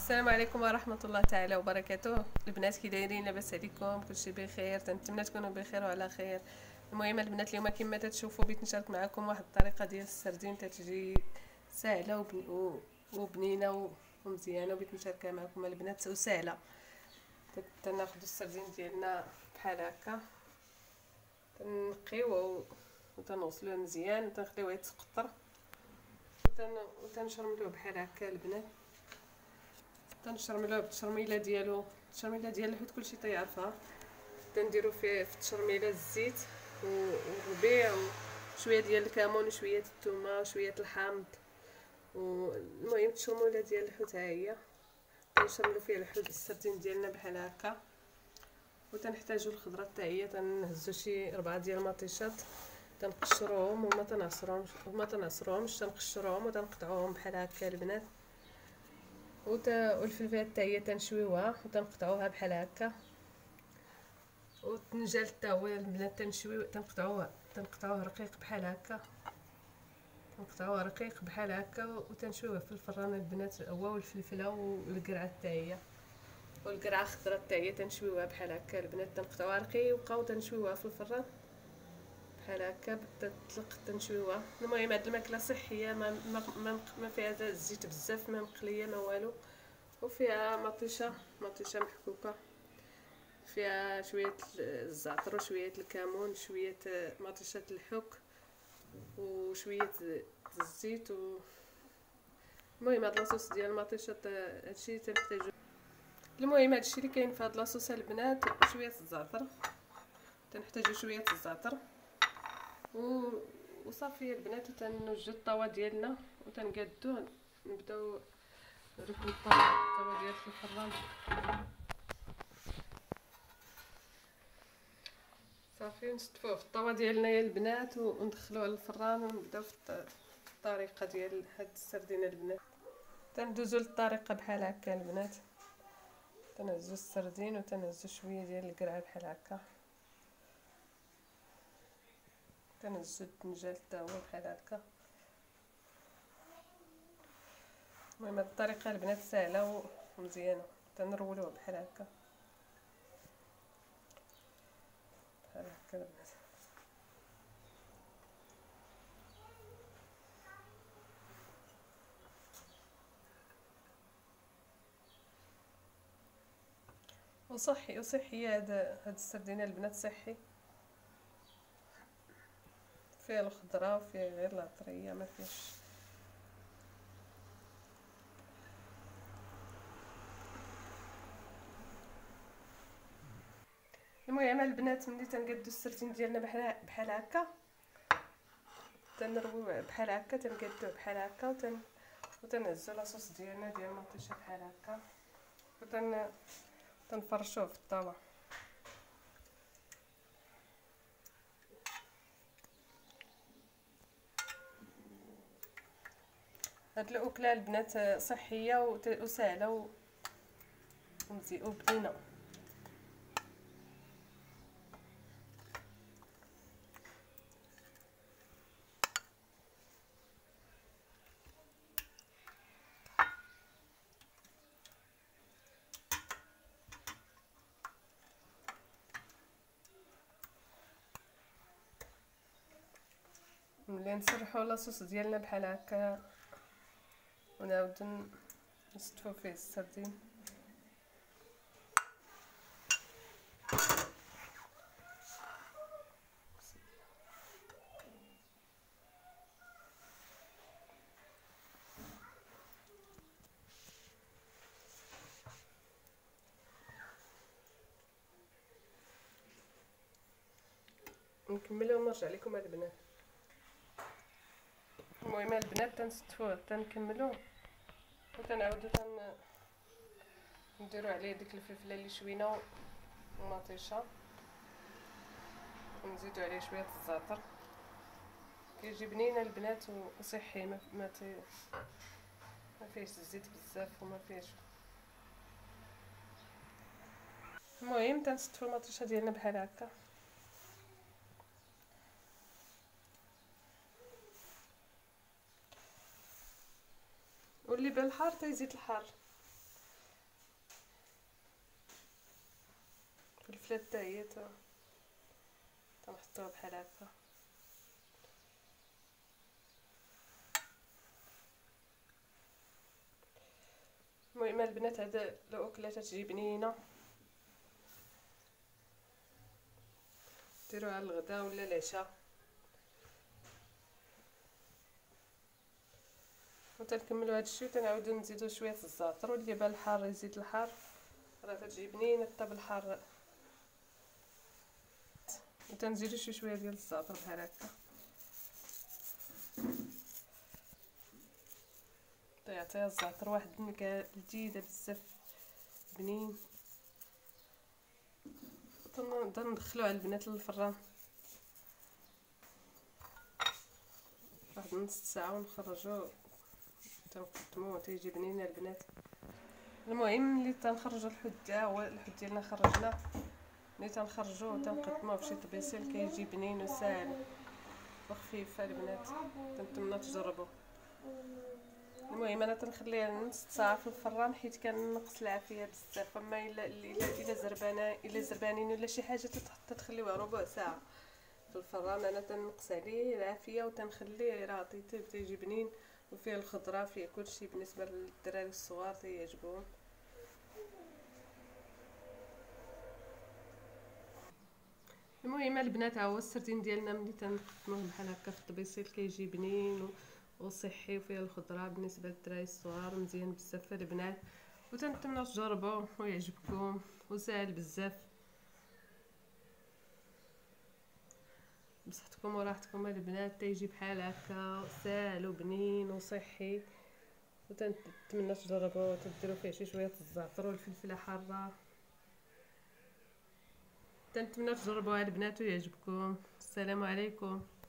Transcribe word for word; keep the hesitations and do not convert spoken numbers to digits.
السلام عليكم ورحمة الله تعالى وبركاته. البنات كي دايرين؟ لاباس عليكم؟ كلشي بخير؟ تنتمنى تكونوا بخير وعلى خير. المهم البنات اليوم كما تتشوفوا بغيت نشارك معكم واحد الطريقه ديال السردين تتجي ساهله وبن... و- وبنينه و- ومزيانه، وبغيت نشاركها معكم البنات وسهله. تت- تناخذ السردين ديالنا بحال هكا، تنقيوه وتنغسلوه مزيان وتنخليوه يتقطر وتن... وتنشرملوه بحال هكا البنات. تنشرملوه بالتشرميله ديالو، التشرميله ديال الحوت كلشي تيعرفها. تنديرو فيه في التشرميله الزيت والربيع وشويه ديال الكمون وشويه الثومه وشويه الحامض، والمهم التشرميله ديال الحوت ها هي. تنشرملو فيه الحوت السردين ديالنا بحال هكا، وتنحتاجو الخضره حتى هي. تنهزو شي اربعه ديال المطيشات، تنقشروهم وما تنعصروهمش وما تنعصروهمش تنقشروهم وتنقطعوهم بحال هكا البنات. وت... والفلفله حتى هي تنشويوها وتنقطعوها بحال هكا. والطنجال حتى هو البنات تنشوي تنقطعوه تنقطعوه رقيق بحال هكا، تنقطعوه رقيق بحال هكا وتنشويوه في الفران البنات، هو والفلفله والقرعه حتى هي، والقرعه خضراء حتى هي تنشويوها بحال هكا البنات. تنقطعوها رقيقه وتنشويوها في الفران بحال هكا تطلق تنشويوها. المهم هاد الماكله صحيه، ما ما, ما فيها الزيت بزاف، ما مقليه ما والو، وفيها مطيشه مطيشه محكوكه، فيها شويه الزعتر وشويه الكمون شويه مطيشه الحك وشويه الزيت و... المهم هاد لاصوص ديال المطيشه هادشي تنحتاجو. المهم هادشي اللي كاين في هاد لاصوص البنات، وشويه الزعتر، تنحتاجو شويه الزعتر و... وصافي البنات. وتنوجدو الطاوه ديالنا وتنقادو، نبداو نركبو الطاوه ديال الفران. صافي نشطفوه في الطاوه ديالنا يا البنات وندخلوه للفران ونبداو في الطريقه ديال هاد السردين البنات. تندوزو للطريقه بحال هكا البنات. تنهزو السردين وتنهزو شويه ديال القرعه بحال هكا، تنهزو الدنجال حتى هو بحال هكا. المهم هاد الطريقه البنات ساهله ومزيانه. تنرولوه بحال هكا بحال هكا البنات. وصحي وصحي هذا هاد السردين البنات صحي، فيه الخضره وفيه غير العطريه، ما فيهش. المهم البنات ملي تنقادو السردين ديالنا بحال بحال هكا، تنرويوه بحال هكا، تنقادوه بحال هكا وتن وتنهزو لاصوص ديالنا ديال المطيشه بحال هكا وتن تنفرشوه في الطاوه. هاد الاكله البنات صحيه وسهله ومزيانه وبنينه. ملي نسرحوا لاصوص ديالنا بحال هكا ونعاودو نستفو فيه السردين. نكملو ونرجع لكم البنات. المهم البنات تنستفوه تنكملوه وتنعاودو تن نديرو عليه ديك الفلفله اللي شوينا ومطيشه، ونزيدو عليه شويه الزعتر. كيجي بنين البنات وصحي، ما ما, ما فيهش الزيت بزاف وما فيهش. المهم تنستفو المطيشه ديالنا بحال هكا. واللي بالحار تيزيد الحار. الفلفله حتى هي تنحطوها بحال هكا. المهم البنات هذا الاكله تتجي بنينه، ديروها على الغداء ولا العشاء. وتنكملوا هذا الشيء وتنعاودوا نزيدوا شويه الزعتر، واللي كيبان الحار يزيد الحار، راه تتجي بنينه حتى بالحار. وتنزيدوا شي شويه ديال الزعتر بحال هكا، تيعطيها الزعتر واحد النكهه لذيذه بزاف بنين. تندخلوها البنات للفران واحد نص ساعه ونخرجوه تنقدموه تيجي بنينه البنات. المهم ملي تنخرجوا الحوت تا هو الحوت ديالنا خرجناه، ملي تنخرجوه تنقدموه فشي طبيسيل كيجي بنين وساهل وخفيف البنات، تنتمنى تجربوه. المهم انا تنخليه نص ساعه في الفران حيت كنقص العافيه بزاف، اما الا الا الا زربانه الا زربانين ولا شي حاجه تتخليوها ربع ساعه في الفران. انا تنقص عليه العافيه وتنخليه راه طيب تيجي بنين وفيه الخضره فيه كلشي بالنسبه للدراري الصغار تيعجبهم. المهم البنات ها هو السردين ديالنا ملي تنقدموه بحال هكا في الطبيسيل كيجي بنين وصحي وفيه الخضره بالنسبه للدراري الصغار، مزيان بزاف البنات، وتنتمنوا تجربوه ويعجبكم وساهل بزاف. بصحتكم وراحتكم البنات، تيجي بحال هكا ساهل وبنين وصحي، وتنتمنى تجربوه. تديروا فيه شي شويه الزعتر والفلفله حاره. تنتمنى تجربوها البنات ويعجبكم. السلام عليكم.